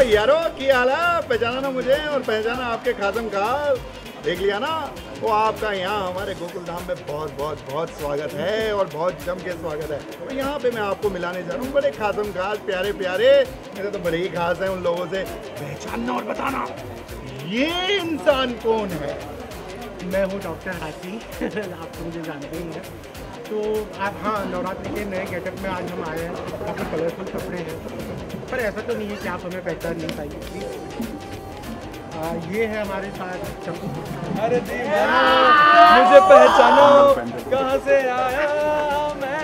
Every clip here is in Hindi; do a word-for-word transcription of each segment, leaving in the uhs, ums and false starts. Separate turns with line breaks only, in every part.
यारो की हाल है, पहचाना ना मुझे और पहचाना आपके खातम खाल, देख लिया ना। वो आपका यहाँ हमारे गोकुल धाम में बहुत बहुत बहुत स्वागत है और बहुत जम के स्वागत है। तो यहाँ पे मैं आपको मिलाने जा रहा हूँ बड़े खातम खास प्यारे प्यारे, मेरे तो बड़े ही खास हैं उन लोगों से। पहचानना और बताना ये इंसान कौन है।
मैं हूँ डॉक्टर हाथी आप तो मुझे जानते ही हैं। तो आप हाँ नवरात्रि के नए गेटअप में आज हम आए हैं, काफ़ी कलरफुल कपड़े हैं, पर ऐसा तो नहीं है कि आप हमें पहचान नहीं पाएंगे। ये है हमारे साथ चप्पू।
अरे मुझे पहचानो, कहाँ से आया मैं।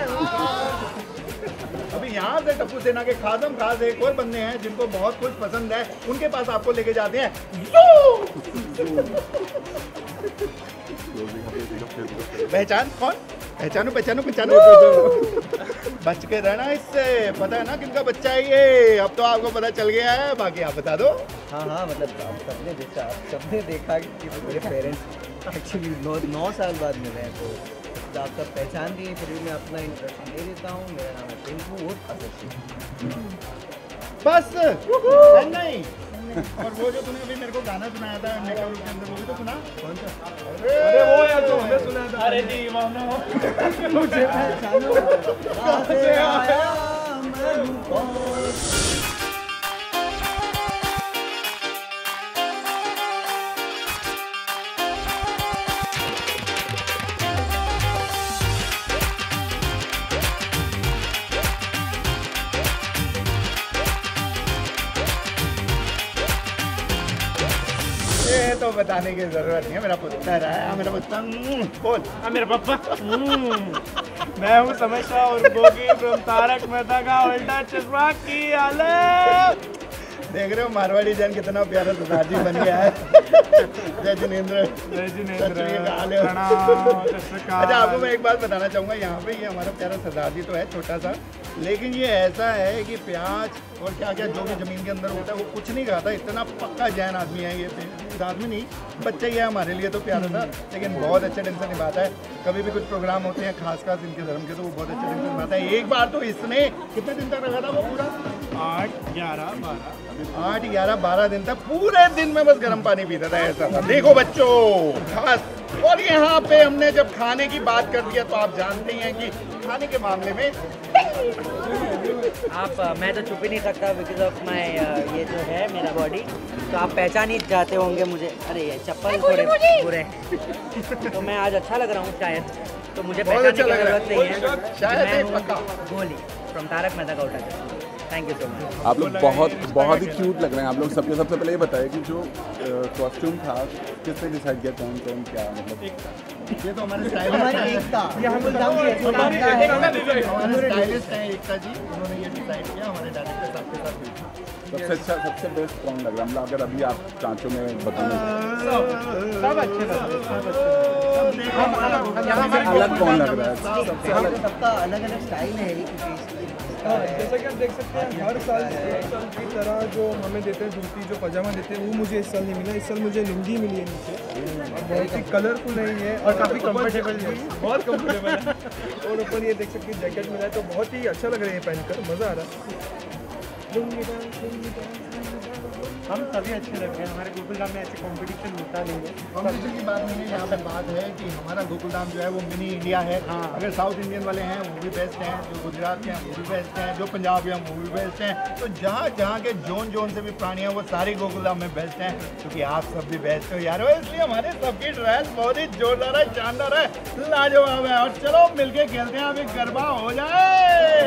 अभी यहाँ से टप्पू सेना के खादम खास एक और बंदे हैं जिनको बहुत कुछ पसंद है, उनके पास आपको लेके जाते हैं। पहचान कौन? पहचानो पहचानो पहचानो। बच के रहना इससे, पता है ना किनका बच्चा है ये। अब तो आपको पता चल गया है, बाकी आप बता दो।
हाँ हाँ मतलब आप सबने देखा सबने देखा कि मेरे पेरेंट्स एक्चुअली नौ नौ साल बाद मिले हैं, तो आप सब पहचान दिए। फिर भी मैं अपना इंट्रोडक्शन दे देता हूँ। मेरा नाम है टिंकू और
बस नहीं। और वो जो तूने अभी मेरे को गाना सुनाया था मेकअप के अंदर, वो भी तो सुना। कौन सा?
अरे वो यार जो हमने सुना था। अरे दीवाना
मुझे पहचानो, कहाँ से आया मैं हूँ कौन।
ये तो बताने की जरूरत नहीं है, मेरा पुत्र है, मेरा पुत्र। बोल।
हाँ मेरा पापा। मैं हूँ समस्या और गोगी फ्रॉम तारक मेहता का उल्टा चश्मा की हालत।
देख रहे हो मारवाड़ी जैन कितना प्यारा सरदार जी बन गया है। जय जिनेंद्र।
जय जिनेंद्र।
अच्छा आपको मैं एक बात बताना चाहूँगा, यहाँ पे ये हमारा प्यारा सरदार जी तो है छोटा सा, लेकिन ये ऐसा है कि प्याज और क्या क्या जो भी ज़मीन के अंदर होता है वो कुछ नहीं खाता। इतना पक्का जैन आदमी है ये, आदमी नहीं बच्चा ही है हमारे लिए तो प्यारा था, लेकिन बहुत अच्छे ढंग से निभाता है। कभी भी कुछ प्रोग्राम होते हैं खास खास इनके धर्म के, तो वो बहुत अच्छे ढंग से निभाता है। एक बार तो इसने कितने दिन तक रखा था वो पूरा?
आठ ग्यारह बारह
आठ ग्यारह बारह दिन तक पूरे दिन में बस गर्म पानी पीता था, ऐसा था। देखो बच्चों खास। और यहाँ पे हमने जब खाने की बात कर दिया तो आप जानते ही हैं कि खाने के मामले में
आप मैं तो छुप ही नहीं सकता बिकॉज ऑफ माय ये जो है मेरा बॉडी, तो आप पहचान ही जाते होंगे मुझे। अरे ये चप्पल थोड़े बुरे तो मैं आज अच्छा लग रहा हूँ शायद, तो मुझे पहचानने की जरूरत नहीं है।
शायद
मैं हूँ गोली फ्रॉम तारक मेहता का उल्टा चश्मा। Thank you so much.
आप लोग बहुत बहुत ही क्यूट लग रहे हैं आप लोग सबके। सबसे पहले ये बताइए कि जो कॉस्ट्यूम था किसने डिसाइड किया कौन कौन क्या, मतलब
ये तो हमारे स्टाइलिस्ट
हमारी एकता, ये हम लोग
हमारे स्टाइलिस्ट हैं एकता जी, उन्होंने ये डिसाइड किया हमारे डायरेक्टर साहब के साथ।
सबसे अच्छा सबसे बेस्ट कौन लग रहा है, मतलब अगर अभी आप चांचों में बताएं
सब अच्छे लग
अलग कौन लग रहा है? सबसे अलग
सबका अलग अलग स्टाइल है ही किसी।
जैसा कि आप देख सकते हैं हर साल एक साल की तरह जो हमें देते हैं धोती जो पजामा देते हैं वो मुझे इस साल नहीं मिला। इस साल मुझे लुंगी मिली है नीचे और बहुत ही कलरफुल है ये और काफ़ी कंफर्टेबल है, बहुत कंफर्टेबल है। और ऊपर ये देख सकते हैं जैकेट मिला है तो बहुत ही अच्छा लग रहा है ये पहनकर, मज़ा आ रहा है। लुंगी डांस लुंगी डांस
हम सभी अच्छे लग रहे हैं। हमारे गोकुल धाम में ऐसे कंपटीशन होता नहीं है।
कॉम्पिटिशन की बात नहीं है, यहाँ पे बात है कि हमारा गोकुल धाम जो है वो मिनी इंडिया है।
हाँ।
अगर साउथ इंडियन वाले हैं वो भी बेस्ट हैं, जो गुजरात के हैं वो भी बेस्ट हैं, जो पंजाब के हैं वो भी बेस्ट हैं। तो जहाँ जहाँ के जोन जोन से भी प्राणी हैं वो सारे गोकुल धाम में बेस्ट हैं, क्योंकि आप सब भी बेस्ट हो यार। इसलिए हमारे सबकी ड्रेस बहुत ही जोरदार है, शानदार है, लाजवाब है। और चलो मिलके खेलते हैं, अभी गरबा हो जाए।